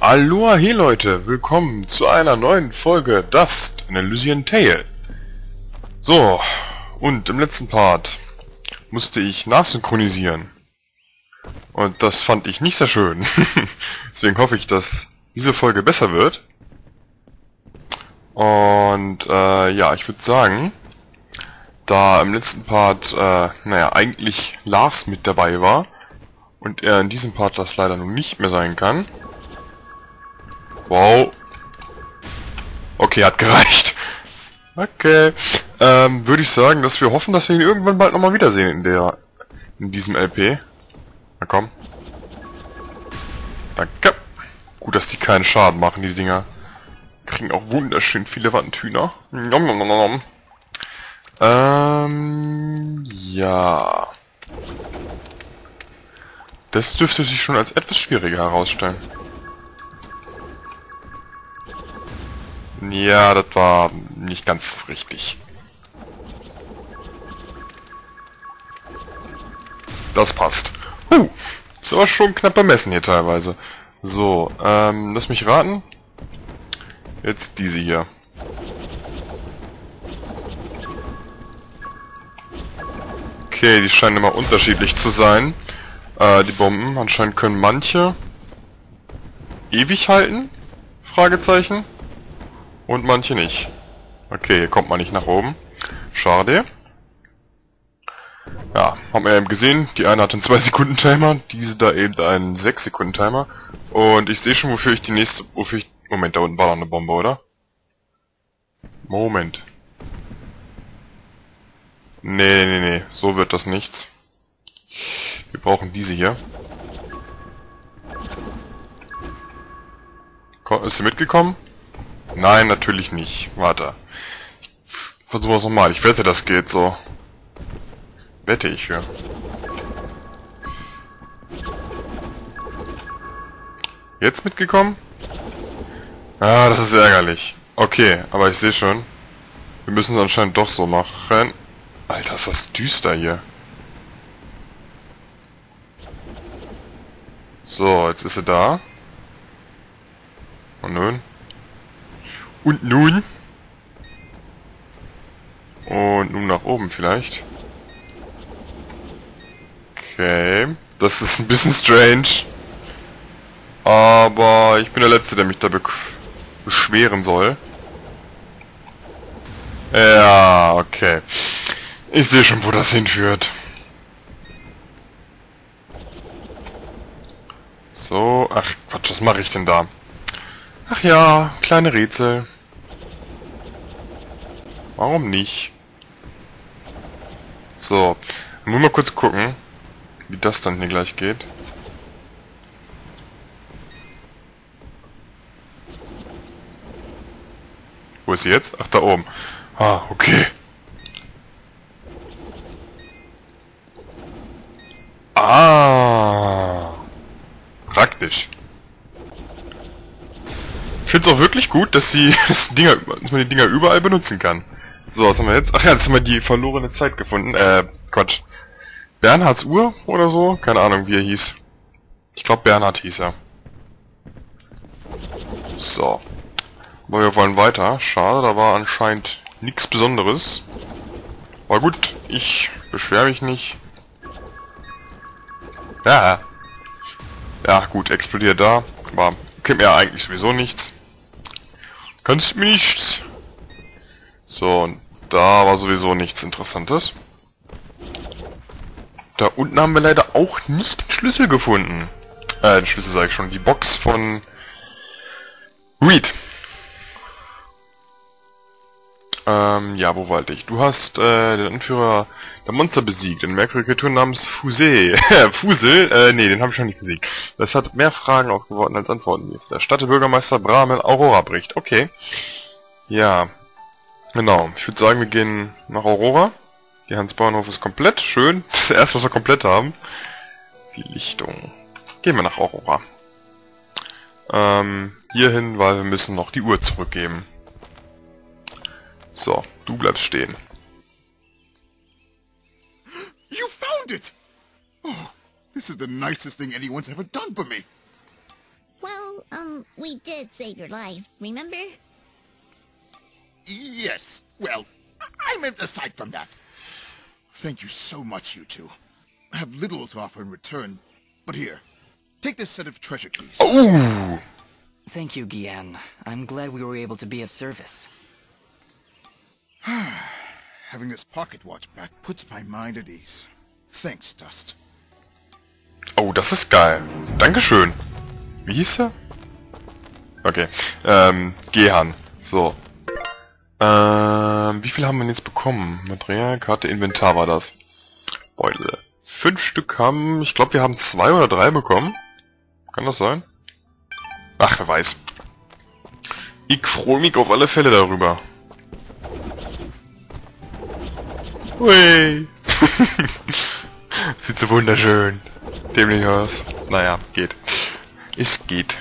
Aloha, hey Leute, willkommen zu einer neuen Folge Dust, an Elysian Tale. So, und im letzten Part musste ich nachsynchronisieren. Und das fand ich nicht sehr schön. Deswegen hoffe ich, dass diese Folge besser wird. Und ja, ich würde sagen, da im letzten Part, naja, eigentlich Lars mit dabei war und er in diesem Part das leider nun nicht mehr sein kann. Wow. Okay, hat gereicht. Okay. Würde ich sagen, dass wir hoffen, dass wir ihn irgendwann bald nochmal wiedersehen in diesem LP. Na komm. Danke. Gut, dass die keinen Schaden machen, die Dinger. Kriegen auch wunderschön viele Wandhühner. Nom, nom, nom, nom. Ja. Das dürfte sich schon als etwas schwieriger herausstellen. Ja, das war nicht ganz richtig. Das passt. Ist aber schon knapp bemessen hier teilweise. So, lass mich raten. Jetzt diese hier. Okay, die scheinen immer unterschiedlich zu sein. Die Bomben, anscheinend können manche ewig halten? Fragezeichen. Und manche nicht. Okay, hier kommt man nicht nach oben. Schade. Ja, haben wir eben gesehen. Die eine hat einen 2-Sekunden-Timer, diese da eben einen 6-Sekunden-Timer. Und ich sehe schon, wofür ich die nächste... Moment, da unten war noch eine Bombe, oder? Moment. Nee, so wird das nichts. Wir brauchen diese hier. Ist sie mitgekommen? Nein, natürlich nicht. Warte. Ich versuche es nochmal. Ich wette, das geht so. Wette ich für. Jetzt mitgekommen? Ah, das ist ärgerlich. Okay, aber ich sehe schon. Wir müssen es anscheinend doch so machen. Alter, ist das düster hier. So, jetzt ist sie da. Und nun? Und nun? Und nun nach oben vielleicht. Okay. Das ist ein bisschen strange. Aber ich bin der Letzte, der mich da beschweren soll. Ja, okay. Ich sehe schon, wo das hinführt. So, ach Quatsch, was mache ich denn da? Ach ja, kleine Rätsel. Warum nicht? So, nur mal kurz gucken, wie das dann hier gleich geht. Wo ist sie jetzt? Ach, da oben. Ah, okay. Ah, praktisch. Ich finde es auch wirklich gut, dass dass man die Dinger überall benutzen kann. So, was haben wir jetzt? Ach ja, jetzt haben wir die verlorene Zeit gefunden. Quatsch. Bernhards Uhr oder so? Keine Ahnung, wie er hieß. Ich glaube, Bernhard hieß er. So. Aber wir wollen weiter. Schade, da war anscheinend nichts Besonderes. Aber gut, ich beschwere mich nicht. Ja. Ja, gut, explodiert da. Aber kennt mir ja eigentlich sowieso nichts. Kannst mir nichts. So, und da war sowieso nichts Interessantes. Da unten haben wir leider auch nicht den Schlüssel gefunden. Den Schlüssel sage ich schon. Die Box von Reed. Ja, wo wollte ich? Du hast den Anführer der Monster besiegt. Eine merkwürdige Kreatur namens Fusel. Fusel? Nee, den habe ich noch nicht besiegt. Das hat mehr Fragen aufgeworfen als Antworten. Der Stadtbürgermeister Brahmen Aurora bricht. Okay. Ja. Genau. Ich würde sagen, wir gehen nach Aurora. Der Hans-Bauernhof ist komplett. Schön. Das erste, was wir komplett haben. Die Lichtung. Gehen wir nach Aurora. Hierhin, weil wir müssen noch die Uhr zurückgeben. So, du bleibst stehen. You found it! Oh, this is the nicest thing anyone's ever done for me. Well, We did save your life, remember? Yes, well, I meant aside from that. Thank you so much, you two. I have little to offer in return, but here, take this set of treasure keys. Oh! Thank you, Gian. I'm glad we were able to be of service. Having this pocket watch back puts my mind at ease. Thanks, Dust. Oh, das ist geil. Dankeschön. Wie hieß er? Okay. Gehan. So. Wie viel haben wir denn jetzt bekommen? Material, Karte, Inventar war das. Beutel. 5 Stück haben... Ich glaube, wir haben 2 oder 3 bekommen. Kann das sein? Ach, wer weiß. Ich freue mich auf alle Fälle darüber. Hui. Sieht so wunderschön. Dämlich aus. Naja, geht. Es geht.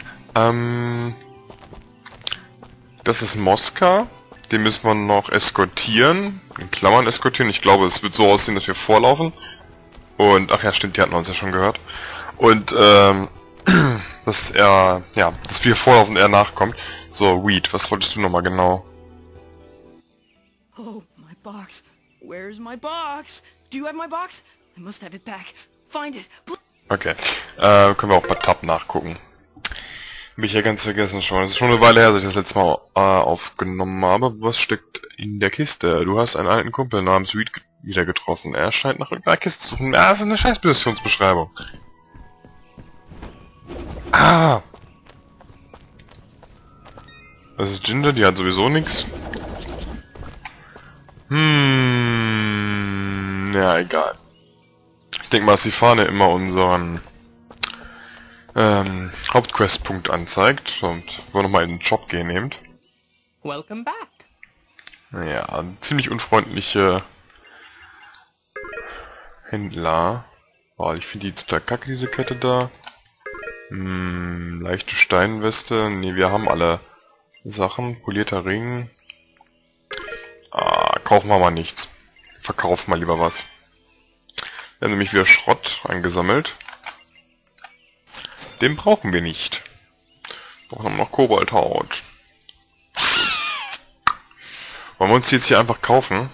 Das ist Moska. Den müssen wir noch eskortieren. In Klammern eskortieren. Ich glaube, es wird so aussehen, dass wir vorlaufen. Und, ach ja, stimmt, die hatten wir uns ja schon gehört. Und, dass er, ja, dass wir vorlaufen und er nachkommt. So, Weed, was wolltest du nochmal genau? Oh, my box. Where's my box? Do you have my box? I must have it back. Find it. Okay. Können wir auch bei Tab nachgucken. Hab ich ja ganz vergessen schon. Es ist schon eine Weile her, dass ich das letzte Mal aufgenommen habe. Was steckt in der Kiste? Du hast einen alten Kumpel namens Reed wieder getroffen. Er scheint nach irgendeiner Kiste zu suchen. Ah, das ist eine scheiß Missionsbeschreibung. Ah! Das ist Ginger, die hat sowieso nichts. Ja, egal. Ich denke mal, dass die Fahne immer unseren Hauptquestpunkt anzeigt und wir nochmal in den Shop gehen nehmt. Welcome back. Ja, ziemlich unfreundliche Händler. Oh, ich finde die total kacke, diese Kette da. Leichte Steinweste. Ne, wir haben alle Sachen. Polierter Ring. Kaufen wir mal nichts. Verkaufen wir lieber was. Wir haben nämlich wieder Schrott eingesammelt. Den brauchen wir nicht. Wir brauchen noch Kobalthaut. Wollen wir uns die jetzt hier einfach kaufen?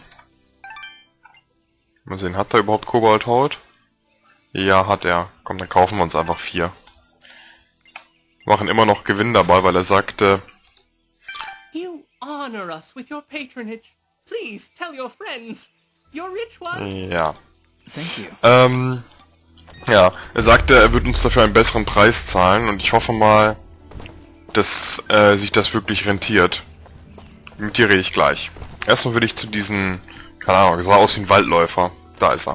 Mal sehen, hat er überhaupt Kobalthaut? Ja, hat er. Komm, dann kaufen wir uns einfach 4. Machen immer noch Gewinn dabei, weil er sagte... You honor us with your patronage. Please tell your friends. You're rich one. Ja. Thank you. Ja, er sagte, er wird uns dafür einen besseren Preis zahlen und ich hoffe mal, dass sich das wirklich rentiert. Mit dir rede ich gleich. Erstmal würde ich zu diesen, keine Ahnung, sah aus wie ein Waldläufer. Da ist er.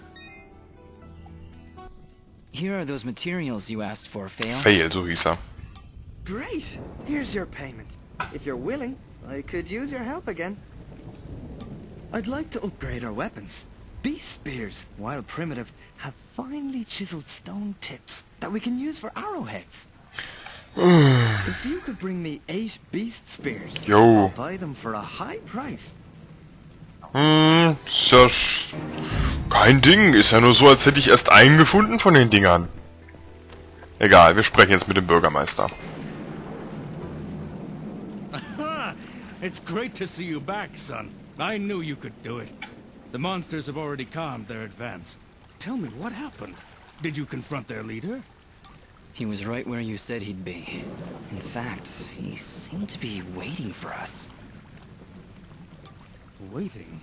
Here are those materials you asked for, Fail. Fail, so hieß er. Great! Here's your payment. If you're willing, I could use your help again. I'd like to upgrade our weapons. Beast spears, while primitive, have finely chiseled stone tips that we can use for arrowheads. If you could bring me 8 beast spears, Jo. I'll buy them for a high price. Ist ja kein Ding. Ist ja nur so, als hätte ich erst einen gefunden von den Dingern. Egal, wir sprechen jetzt mit dem Bürgermeister. It's great to see you back, son. I knew you could do it. The monsters have already calmed their advance. Tell me, what happened? Did you confront their leader? He was right where you said he'd be. In fact, he seemed to be waiting for us. Waiting?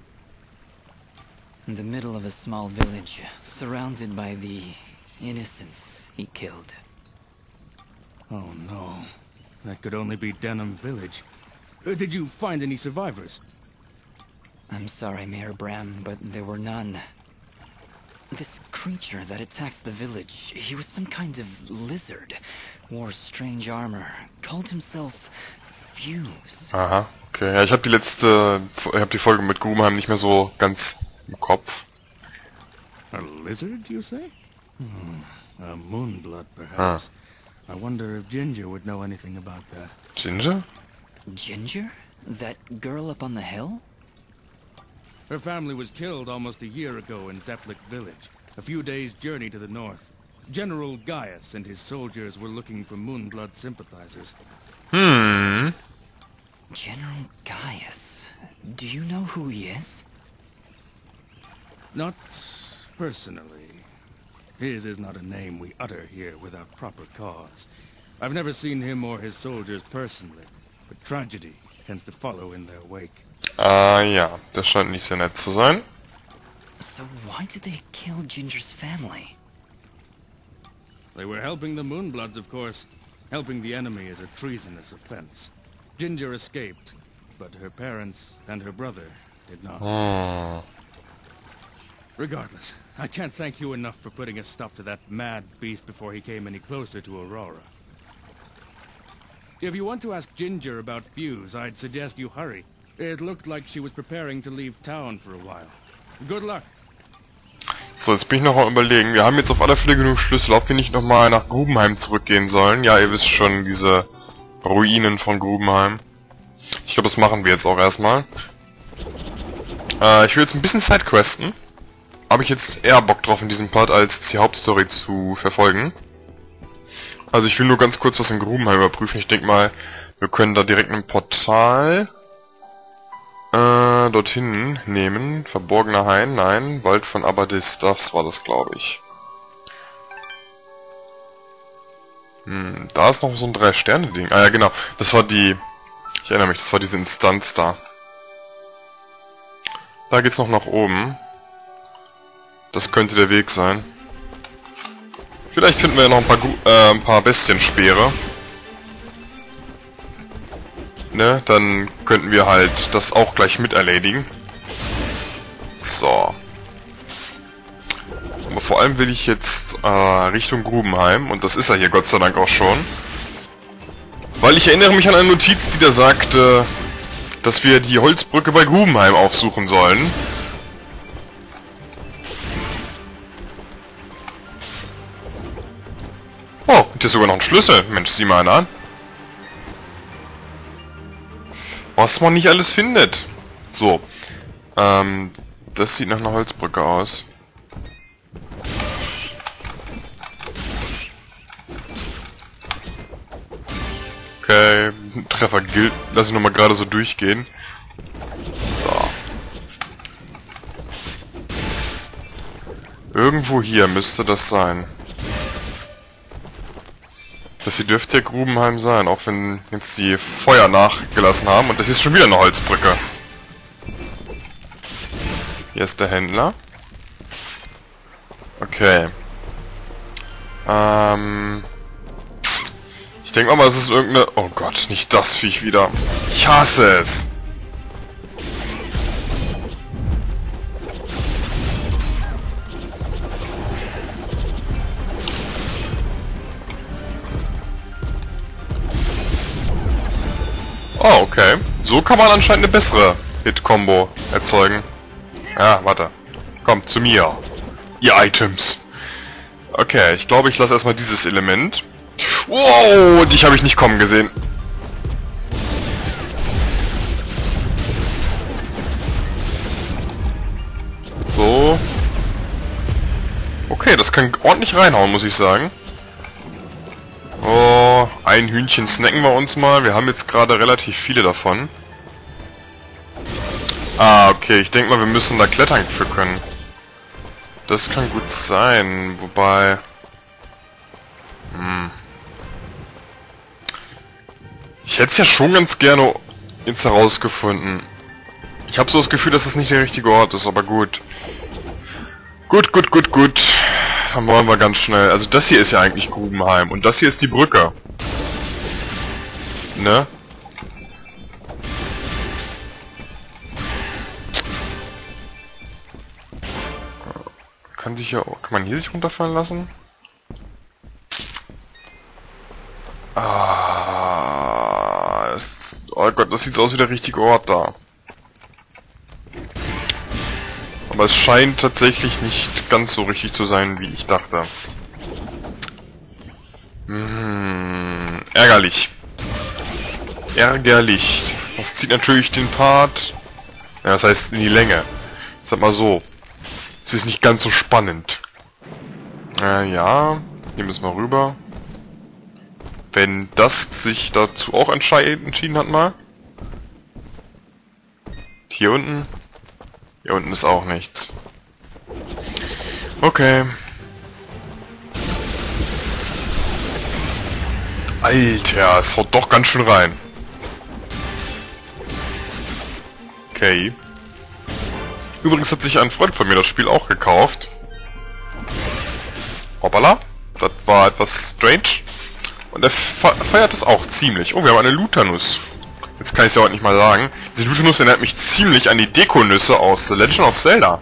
In the middle of a small village, surrounded by the innocents he killed. Oh no. That could only be Denham Village. Did you find any survivors? I'm sorry, Mayor Bram, but there were none. This creature that attacked the village, he was some kind of lizard, wore strange armor, called himself Fuse. Aha, okay. Ja, ich habe die Folge mit Gumheim nicht mehr so ganz im Kopf. A lizard, you say? A moonblood, perhaps. I wonder if Ginger would know anything about that. Ginger? Ginger? That girl up on the hill? Her family was killed almost a year ago in Zepplik village, a few days' journey to the north. General Gaius and his soldiers were looking for Moonblood sympathizers. Hm. General Gaius. Do you know who he is? Not personally. His is not a name we utter here without proper cause. I've never seen him or his soldiers personally, but tragedy tends to follow in their wake. Ah ja, das scheint nicht sehr nett zu sein. So why did they kill Ginger's family? They were helping the Moonbloods, of course. Helping the enemy is a treasonous offense. Ginger escaped, but her parents and her brother did not. Oh. Regardless, I can't thank you enough for putting a stop to that mad beast before he came any closer to Aurora. If you want to ask Ginger about Fuse, I'd suggest you hurry. It looked like she was preparing to leave town for a while. Good luck. So, jetzt bin ich noch mal überlegen. Wir haben jetzt auf alle Fälle genug Schlüssel, ob wir nicht nochmal nach Grubenheim zurückgehen sollen. Ja, ihr wisst schon, diese Ruinen von Grubenheim. Ich glaube, das machen wir jetzt auch erstmal. Ich will jetzt ein bisschen Sidequesten. Habe ich jetzt eher Bock drauf in diesem Part, als die Hauptstory zu verfolgen. Also ich will nur ganz kurz was in Grubenheim überprüfen. Ich denke mal, wir können da direkt ein Portal dorthin nehmen. Verborgener Hain, nein. Wald von Abadis, das war das, glaube ich. Da ist noch so ein 3-Sterne-Ding. Ah ja, genau. Das war die... Ich erinnere mich, das war diese Instanz da. Da geht's noch nach oben. Das könnte der Weg sein. Vielleicht finden wir ja noch ein paar Bestienspeere. Ne, dann könnten wir halt das auch gleich mit erledigen. So. Aber vor allem will ich jetzt Richtung Grubenheim. Und das ist ja hier Gott sei Dank auch schon. Weil ich erinnere mich an eine Notiz, die da sagte, dass wir die Holzbrücke bei Grubenheim aufsuchen sollen. Oh, und hier ist sogar noch ein Schlüssel. Mensch, sieh mal an. Was man nicht alles findet. So. Das sieht nach einer Holzbrücke aus. Okay, Treffer gilt. Lass ich nochmal gerade so durchgehen. So. Irgendwo hier müsste das sein. Das hier dürfte ja Grubenheim sein, auch wenn jetzt die Feuer nachgelassen haben. Und das ist schon wieder eine Holzbrücke. Hier ist der Händler. Okay. Ich denke mal, es ist irgendeine... Oh Gott, nicht das Viech wieder. Ich hasse es. Oh, okay. So kann man anscheinend eine bessere Hit-Kombo erzeugen. Ja, warte. Kommt zu mir. Ihr Items. Okay, ich glaube, ich lasse erstmal dieses Element. Wow, dich habe ich nicht kommen gesehen. So. Okay, das kann ordentlich reinhauen, muss ich sagen. Oh, ein Hühnchen snacken wir uns mal. Wir haben jetzt gerade relativ viele davon. Ah, okay. Ich denke mal, wir müssen da klettern für können. Das kann gut sein. Wobei... Ich hätte es ja schon ganz gerne jetzt herausgefunden. Ich habe so das Gefühl, dass es nicht der richtige Ort ist, aber gut. Gut. Dann wollen wir ganz schnell. Also das hier ist ja eigentlich Grubenheim. Und das hier ist die Brücke. Ne? Kann man hier sich runterfallen lassen? Oh Gott, das sieht aus wie der richtige Ort da. Aber es scheint tatsächlich nicht ganz so richtig zu sein, wie ich dachte. Ärgerlich. Ärgerlich. Das zieht natürlich den Part... Ja, das heißt in die Länge. Sag mal so. Es ist nicht ganz so spannend. Ja. Hier müssen wir rüber. Wenn das sich dazu auch entschieden hat mal. Hier unten. Hier unten ist auch nichts. Okay. Alter, es haut doch ganz schön rein. Okay. Übrigens hat sich ein Freund von mir das Spiel auch gekauft. Hoppala. Das war etwas strange. Und er feiert es auch ziemlich. Oh, wir haben eine Lutanus. Jetzt kann ich es ja heute nicht mal sagen. Diese Lutanus erinnert mich ziemlich an die Dekonüsse aus The Legend of Zelda.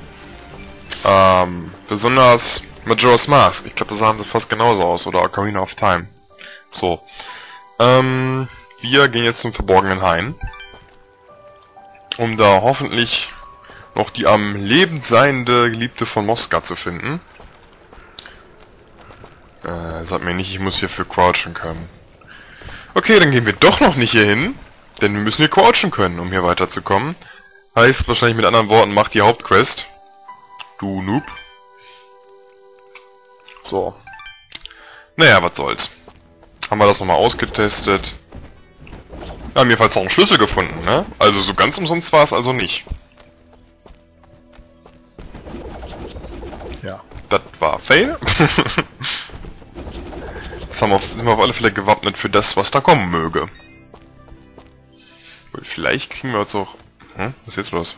Besonders Majora's Mask. Ich glaube, da sahen sie fast genauso aus. Oder Ocarina of Time. So. Wir gehen jetzt zum verborgenen Hain. Um da hoffentlich noch die am Leben seiende Geliebte von Mosca zu finden. Sagt mir nicht, ich muss hierfür crouchen können. Okay, dann gehen wir doch noch nicht hier hin. Denn wir müssen hier crouchen können, um hier weiterzukommen. Heißt wahrscheinlich mit anderen Worten, mach die Hauptquest. Du Noob. So. Naja, was soll's. Haben wir das nochmal ausgetestet. Wir haben jedenfalls noch einen Schlüssel gefunden, ne? Also so ganz umsonst war es also nicht. Ja. Das war Fail. Jetzt sind wir auf alle Fälle gewappnet für das, was da kommen möge. Vielleicht kriegen wir jetzt auch... Was ist jetzt los?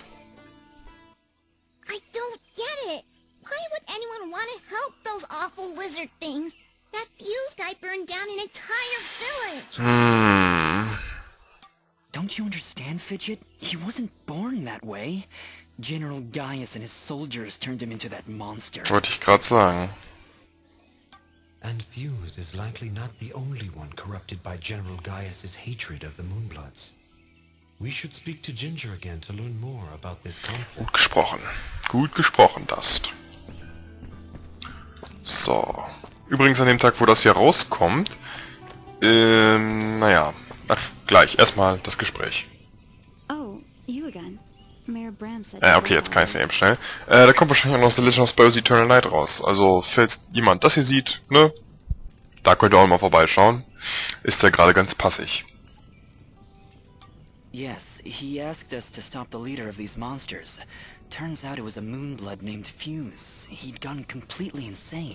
I don't get it. Why would anyone want to help those awful lizard things? That fuse guy burned down an entire village. Don't you understand, Fidget? He wasn't born that way. General Gaius and his soldiers turned him into that monster. Wollte ich gerade sagen. And Fuse is likely not the only one corrupted by General Gaius's hatred of the Moonbloods. We should speak to Ginger again to learn more about this conflict. Gut gesprochen. Gut gesprochen, Dust. So. Übrigens an dem Tag, wo das hier rauskommt, naja. Ach, gleich. Erstmal das Gespräch. Oh, you again. Mayor Bram said... Okay, jetzt kann ich es ja eben schnell. Da kommt wahrscheinlich auch noch The Legend of Spyro's Eternal Night raus. Also, falls jemand das hier sieht, ne? Da könnt ihr auch mal vorbeischauen. Ist ja gerade ganz passig. Yes, he asked us to stop the leader of these monsters. Turns out it was a Moonblood named Fuse. He'd gone completely insane.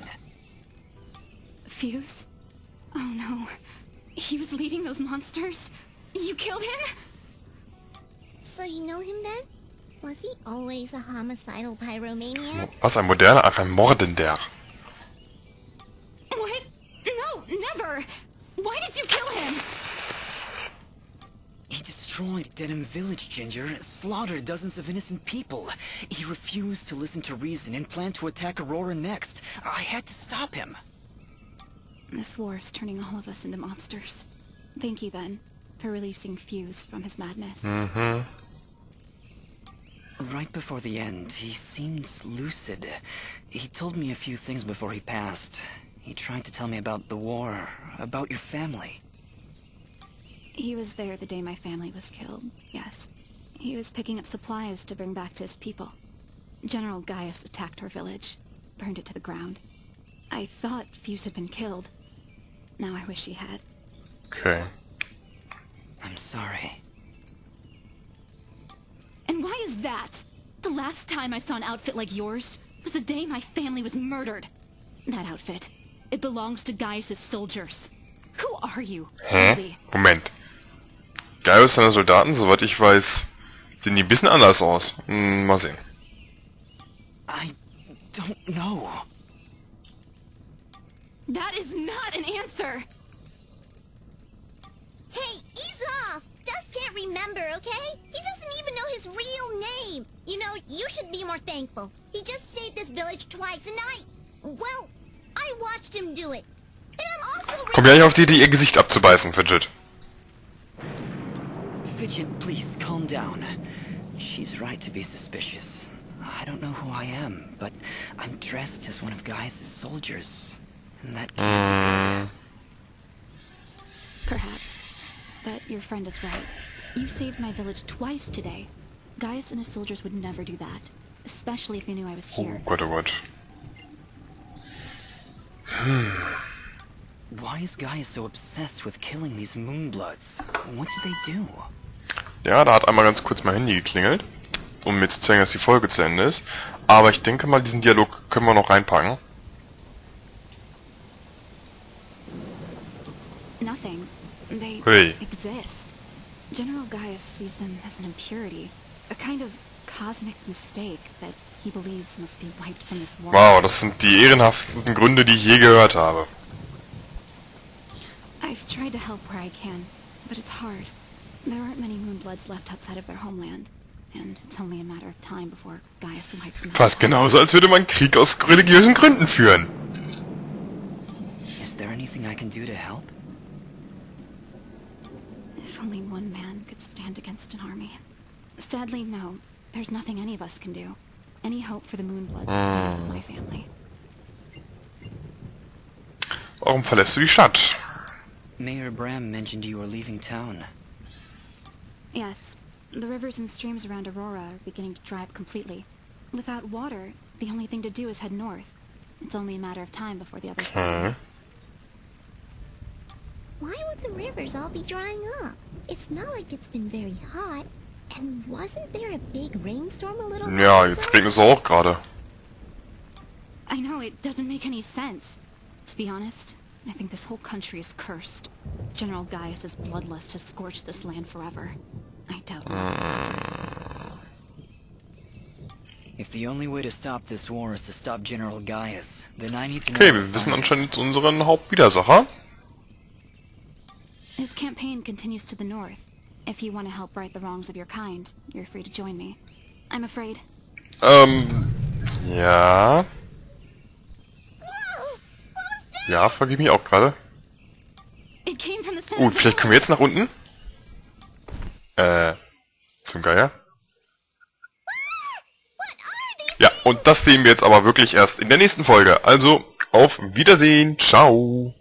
Fuse? Oh no. He was leading those monsters? You killed him? So you know him then? Was he always a homicidal pyromaniac? Was, ein moderner, ach, ein Mordender. What? No, never! Why did you kill him? He destroyed Denham Village, Ginger, slaughtered dozens of innocent people. He refused to listen to reason and planned to attack Aurora next. I had to stop him. This war is turning all of us into monsters. Thank you, then, for releasing Fuse from his madness. Right before the end, he seemed lucid. He told me a few things before he passed. He tried to tell me about the war, about your family. He was there the day my family was killed, yes. He was picking up supplies to bring back to his people. General Gaius attacked our village, burned it to the ground. I thought Fuse had been killed. Now I wish he had. Okay. I'm sorry. And why is that? The last time I saw an outfit like yours was the day my family was murdered. That outfit, it belongs to Gaius' soldiers. Who are you, really? Moment. Gaius seine Soldaten, soweit ich weiß, sehen die ein bisschen anders aus. Mal sehen. I don't know. That is not an answer! Hey, ease off! Dust can't remember, okay? He doesn't even know his real name! You know, you should be more thankful. He just saved this village twice, and well, I watched him do it. And I'm also... Komm ja nicht auf die Idee, ihr Gesicht abzubeißen, Fidget. Fidget, please calm down. She's right to be suspicious. I don't know who I am, but I'm dressed as one of Gaius' soldiers. And that can't be good. Perhaps. But your friend is right. You saved my village twice today. Gaius and his soldiers would never do that. Especially if they knew I was here. Oh Gott, oh Gott. Why is Gaius so obsessed with killing these Moonbloods? What did they do? Ja, da hat einmal ganz kurz mein Handy geklingelt, um mir zu zeigen, dass die Folge zu Ende ist. Aber ich denke mal, diesen Dialog können wir noch reinpacken. Nothing. They Hey. exist. General Gaius sees them as an impurity, a kind of cosmic mistake that he believes must be wiped from this world. Wow, das sind die ehrenhaftesten Gründe, die ich je gehört habe. I've tried to help where I can, but it's hard. There aren't many Moonbloods left outside of their homeland, and it's only a matter of time before Gaius wipes them out. Fast genauso, als würde man Krieg aus religiösen Gründen führen. Is there anything I can do to help? If only one man could stand against an army. Sadly, no. There's nothing any of us can do. Any hope for the Moonbloods died with my family. Warum verlässt du die Stadt? Mayor Bram mentioned you were leaving town. Yes. The rivers and streams around Aurora are beginning to dry up completely. Without water, the only thing to do is head north. It's only a matter of time before the others... Why would the rivers all be drying up? It's not like it's been very hot. And wasn't there a big rainstorm a little Ja, while jetzt ago? regnet es auch gerade. I know, it doesn't make any sense. To be honest, I think this whole country is cursed. General Gaius's bloodlust has scorched this land forever. I doubt it. If the only way to stop this war is to stop General Gaius, then I need to know... Okay, where to wir wissen find him. anscheinend jetzt unseren Hauptwidersacher. His campaign continues to the north. If you want to help right the wrongs of your kind, you're free to join me. I'm afraid. Ja. Ja, frage ich mich auch gerade. It came from the center Gut, of the vielleicht können wir jetzt nach unten. Zum Geier. Ja, und das sehen wir jetzt aber wirklich erst in der nächsten Folge. Also, auf Wiedersehen. Ciao.